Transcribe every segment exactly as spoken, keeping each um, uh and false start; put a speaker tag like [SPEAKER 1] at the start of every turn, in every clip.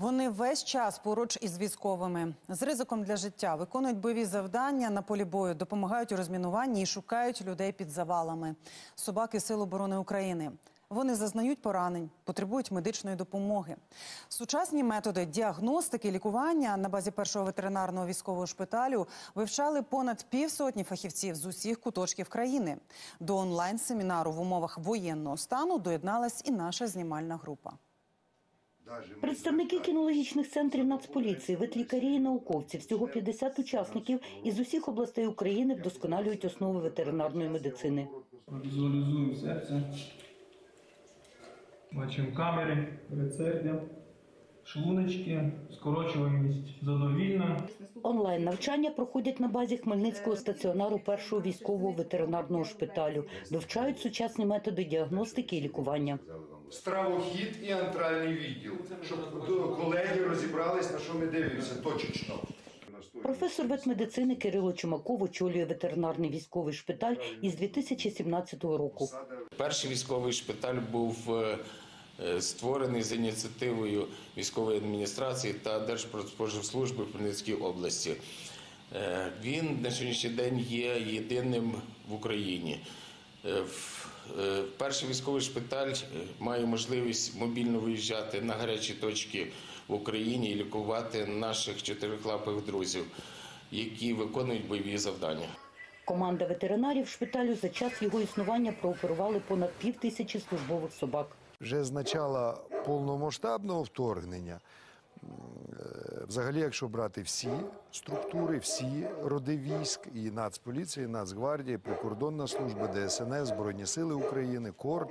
[SPEAKER 1] Вони весь час поруч із військовими. З ризиком для життя виконують бойові завдання на полі бою, допомагають у розмінуванні і шукають людей під завалами. Собаки Сил оборони України. Вони зазнають поранень, потребують медичної допомоги. Сучасні методи діагностики і лікування на базі першого ветеринарного військового шпиталю вивчали понад півсотні фахівців з усіх куточків країни. До онлайн-семінару в умовах воєнного стану доєдналась і наша знімальна група.
[SPEAKER 2] Представники кінологічних центрів Нацполіції, ветлікарі і науковці, всього п'ятдесят учасників із усіх областей України вдосконалюють основи ветеринарної медицини.
[SPEAKER 3] Візуалізуємо серце, бачимо камери, передсердя, шлуночки, скорочуваність задовільна.
[SPEAKER 2] Онлайн-навчання проходять на базі Хмельницького стаціонару першого військового ветеринарного шпиталю. Вивчають сучасні методи діагностики і лікування.
[SPEAKER 4] Стравохід і антральний відділ, щоб колеги розібрались, на що ми дивимося точечно.
[SPEAKER 2] Професор ветмедицини Кирило Чумаков очолює ветеринарний військовий шпиталь із дві тисячі сімнадцятого року.
[SPEAKER 5] Перший військовий шпиталь був створений за ініціативою військової адміністрації та Держпродспоживслужби в Хмельницькій області. Він на сьогоднішній день є єдиним в Україні. Перший військовий шпиталь має можливість мобільно виїжджати на гарячі точки в Україні і лікувати наших чотирилапих друзів, які виконують бойові завдання.
[SPEAKER 2] Команда ветеринарів шпиталю за час його існування прооперували понад пів тисячі службових собак.
[SPEAKER 6] Вже з початку повномасштабного вторгнення, взагалі, якщо брати всі структури, всі роди військ, і Нацполіція, і Нацгвардія, і Прикордонна служба, Де Ес Ен Ес, Збройні сили України, КОРД,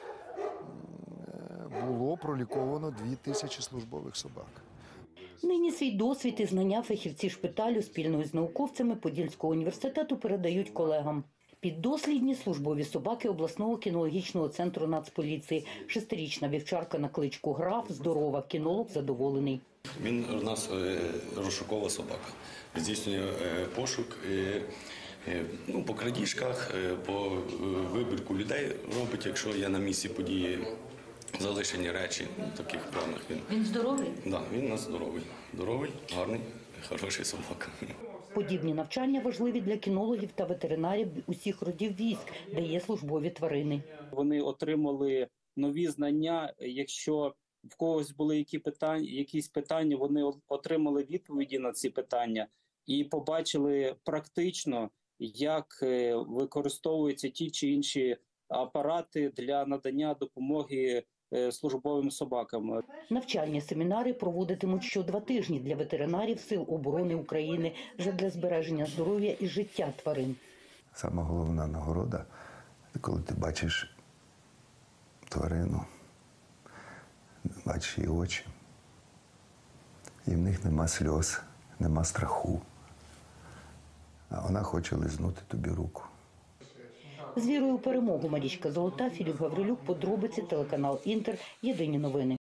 [SPEAKER 6] було проліковано дві тисячі службових собак.
[SPEAKER 2] Нині свій досвід і знання фахівці шпиталю спільно з науковцями Подільського університету передають колегам. Піддослідні службові собаки обласного кінологічного центру Нацполіції. Шестирічна вівчарка на кличку Граф здорова, кінолог задоволений.
[SPEAKER 7] Він у нас розшукова собака. Здійснює пошук ну, по крадіжках, по вибірку людей робить, якщо є на місці події залишені речі, ну, таких певних. Він,
[SPEAKER 2] він здоровий?
[SPEAKER 7] Так, да, він у нас здоровий. Здоровий, гарний, хороший собака.
[SPEAKER 2] Подібні навчання важливі для кінологів та ветеринарів усіх родів військ, де є службові тварини.
[SPEAKER 8] Вони отримали нові знання. Якщо в когось були які питання, якісь питання, вони отримали відповіді на ці питання і побачили практично, як використовуються ті чи інші апарати для надання допомоги службовим собакам.
[SPEAKER 2] Навчальні семінари проводитимуть що два тижні для ветеринарів Сил оборони України для збереження здоров'я і життя тварин.
[SPEAKER 9] Сама головна нагорода, коли ти бачиш тварину, бачиш її очі, і в них нема сльоз, нема страху, а вона хоче лизнути тобі руку.
[SPEAKER 2] З вірою у перемогу Марічка Золота, Філіп Гаврилюк, подробиці, телеканал Інтер, єдині новини.